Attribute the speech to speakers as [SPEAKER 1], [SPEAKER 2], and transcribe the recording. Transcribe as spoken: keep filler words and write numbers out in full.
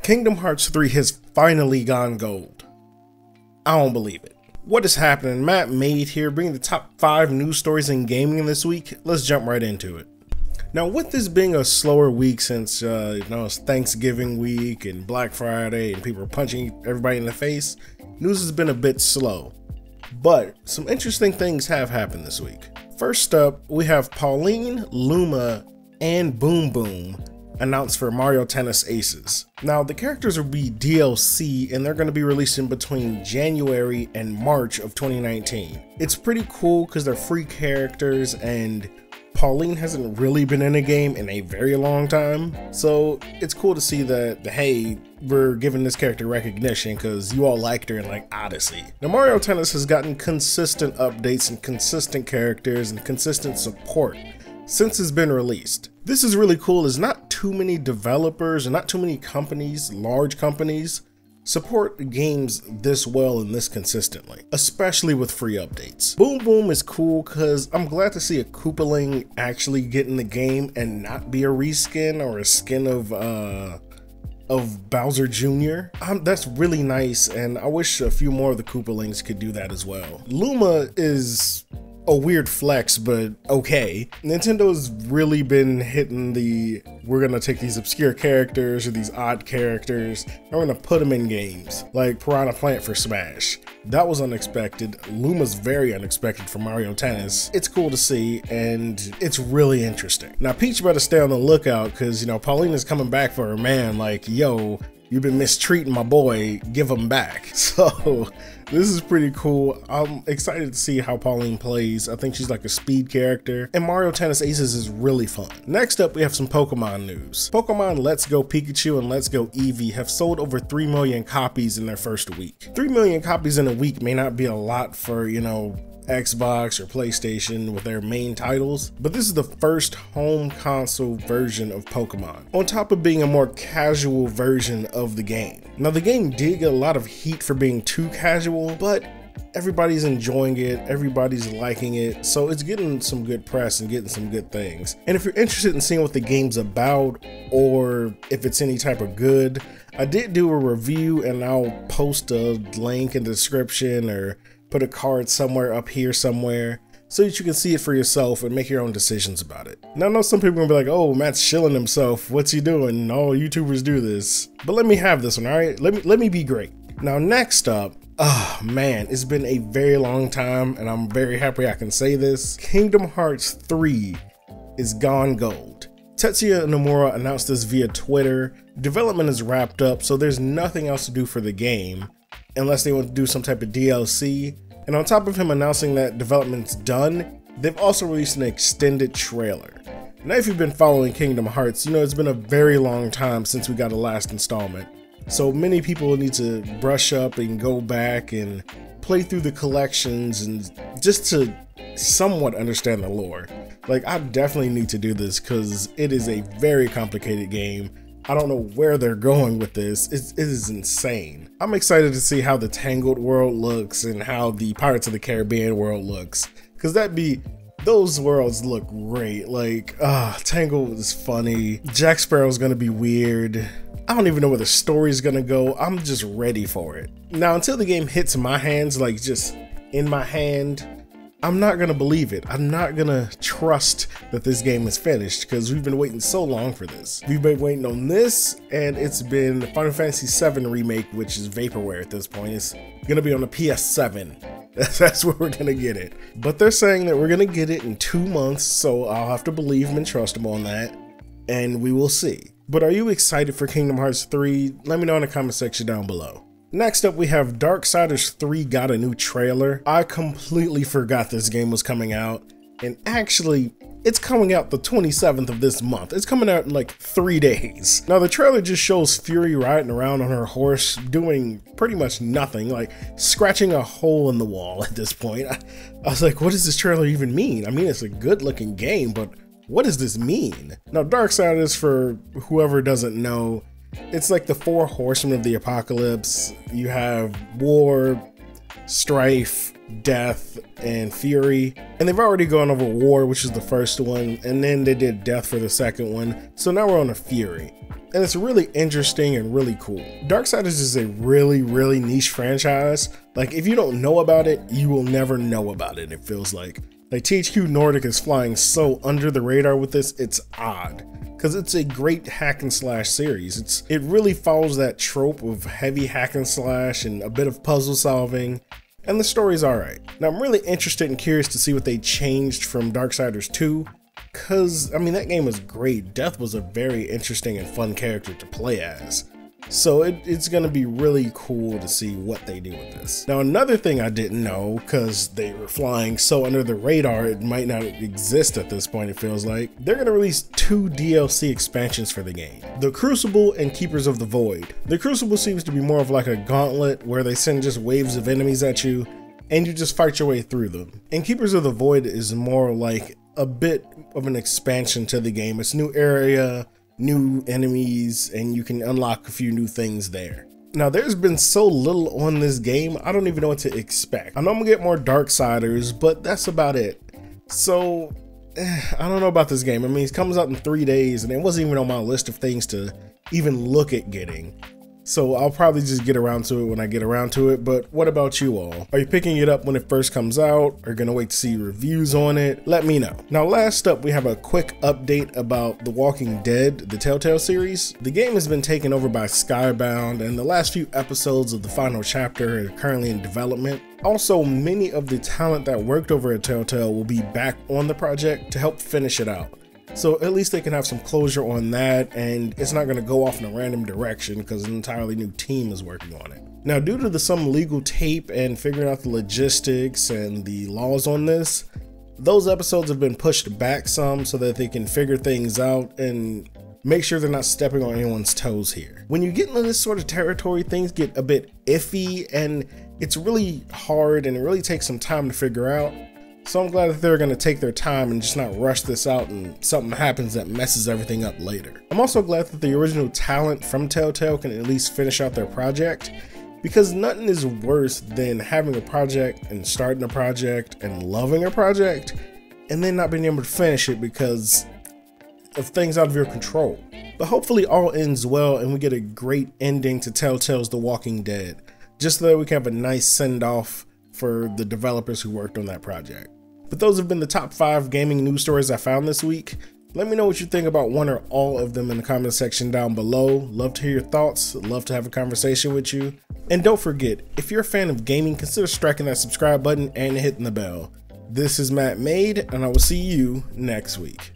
[SPEAKER 1] Kingdom Hearts three has finally gone gold. I don't believe it. What is happening? Mattmade here, bringing the top five news stories in gaming this week. Let's jump right into it. Now, with this being a slower week since uh, you know, it's Thanksgiving week and Black Friday and people are punching everybody in the face, news has been a bit slow. But some interesting things have happened this week. First up, we have Pauline, Luma, and Boom Boom announced for Mario Tennis Aces. Now, the characters will be D L C and they're going to be released in between January and March of twenty nineteen. It's pretty cool because they're free characters and Pauline hasn't really been in a game in a very long time. So it's cool to see that, hey, we're giving this character recognition because you all liked her in like Odyssey. Now, Mario Tennis has gotten consistent updates and consistent characters and consistent support since it's been released. This is really cool. There's not too many developers and not too many companies, large companies, support games this well and this consistently, especially with free updates. Boom Boom is cool because I'm glad to see a Koopaling actually get in the game and not be a reskin or a skin of uh, of Bowser Junior Um, that's really nice, and I wish a few more of the Koopalings could do that as well. Luma is a weird flex, but okay. Nintendo's really been hitting the, we're gonna take these obscure characters or these odd characters and we're gonna put them in games, like Piranha Plant for Smash. That was unexpected. Luma's very unexpected for Mario Tennis. It's cool to see, and it's really interesting. Now, Peach better stay on the lookout, because, you know, Pauline is coming back for her man, like, yo, you've been mistreating my boy, give him back. So this is pretty cool. I'm excited to see how Pauline plays. I think she's like a speed character, and Mario Tennis Aces is really fun. Next up, we have some Pokemon news. Pokemon Let's Go Pikachu and Let's Go Eevee have sold over three million copies in their first week. three million copies in a week may not be a lot for, you know, Xbox or PlayStation with their main titles, but this is the first home console version of Pokemon, on top of being a more casual version of the game. Now, the game did get a lot of heat for being too casual, but everybody's enjoying it, everybody's liking it, so it's getting some good press and getting some good things. And if you're interested in seeing what the game's about, or if it's any type of good, I did do a review and I'll post a link in the description or put a card somewhere up here somewhere so that you can see it for yourself and make your own decisions about it. Now, I know some people are gonna be like, oh, Matt's shilling himself, what's he doing? All YouTubers do this. But let me have this one, all right? Let me, let me be great. Now, next up, oh man, it's been a very long time and I'm very happy I can say this. Kingdom Hearts three is gone gold. Tetsuya Nomura announced this via Twitter. Development is wrapped up, so there's nothing else to do for the game unless they want to do some type of D L C. And on top of him announcing that development's done, they've also released an extended trailer. Now, if you've been following Kingdom Hearts, you know it's been a very long time since we got a last installment. So many people need to brush up and go back and play through the collections and just to somewhat understand the lore. Like, I definitely need to do this because it is a very complicated game. I don't know where they're going with this. It's, it is insane. I'm excited to see how the Tangled world looks and how the Pirates of the Caribbean world looks, because that be, those worlds look great. Like, ah, uh, Tangled is funny. Jack Sparrow's gonna be weird. I don't even know where the story's gonna go. I'm just ready for it. Now, until the game hits my hands, like just in my hand, I'm not gonna believe it. I'm not gonna trust that this game is finished because we've been waiting so long for this. We've been waiting on this, and it's been Final Fantasy seven Remake, which is vaporware at this point. It's gonna be on the P S seven. That's where we're gonna get it. But they're saying that we're gonna get it in two months, so I'll have to believe them and trust them on that, and we will see. But are you excited for Kingdom Hearts three? Let me know in the comment section down below. Next up, we have Darksiders three got a new trailer. I completely forgot this game was coming out, and actually, it's coming out the twenty-seventh of this month. It's coming out in like three days. Now, the trailer just shows Fury riding around on her horse, doing pretty much nothing, like scratching a hole in the wall at this point. I, I was like, what does this trailer even mean? I mean, it's a good looking game, but what does this mean? Now, Darksiders, for whoever doesn't know, it's like the four horsemen of the apocalypse. You have war, strife, death, and fury. And they've already gone over war, which is the first one, and then they did death for the second one. So now we're on a fury. and it's really interesting and really cool. Darksiders is a really, really niche franchise. Like, if you don't know about it, you will never know about it, it feels like. Like, T H Q Nordic is flying so under the radar with this, it's odd. Because it's a great hack and slash series. It's It really follows that trope of heavy hack and slash and a bit of puzzle solving, and the story's alright. Now, I'm really interested and curious to see what they changed from Darksiders two, because, I mean, that game was great. Death was a very interesting and fun character to play as. So it, it's going to be really cool to see what they do with this. Now, another thing I didn't know, because they were flying so under the radar, it might not exist at this point, it feels like. They're going to release two D L C expansions for the game. The Crucible and Keepers of the Void. The Crucible seems to be more of like a gauntlet where they send just waves of enemies at you, and you just fight your way through them. And Keepers of the Void is more like a bit of an expansion to the game. It's a new area, new enemies, and you can unlock a few new things there. Now, there's been so little on this game, I don't even know what to expect. I know I'm gonna get more Darksiders, but that's about it. So, eh, I don't know about this game. I mean, it comes out in three days, and it wasn't even on my list of things to even look at getting. So I'll probably just get around to it when I get around to it, but what about you all? Are you picking it up when it first comes out? Are you gonna wait to see reviews on it? Let me know. Now, last up, we have a quick update about The Walking Dead, the Telltale series. The game has been taken over by Skybound, and the last few episodes of the final chapter are currently in development. Also, many of the talent that worked over at Telltale will be back on the project to help finish it out. So at least they can have some closure on that, and it's not going to go off in a random direction because an entirely new team is working on it. Now, due to the, some legal tape and figuring out the logistics and the laws on this, those episodes have been pushed back some so that they can figure things out and make sure they're not stepping on anyone's toes here. When you get into this sort of territory, things get a bit iffy, and it's really hard and it really takes some time to figure out. So I'm glad that they're going to take their time and just not rush this out and something happens that messes everything up later. I'm also glad that the original talent from Telltale can at least finish out their project, because nothing is worse than having a project and starting a project and loving a project and then not being able to finish it because of things out of your control. But hopefully all ends well and we get a great ending to Telltale's The Walking Dead, just so that we can have a nice send-off for the developers who worked on that project. But those have been the top five gaming news stories I found this week. Let me know what you think about one or all of them in the comment section down below. Love to hear your thoughts, love to have a conversation with you. And don't forget, if you're a fan of gaming, consider striking that subscribe button and hitting the bell. This is Mattmade, and I will see you next week.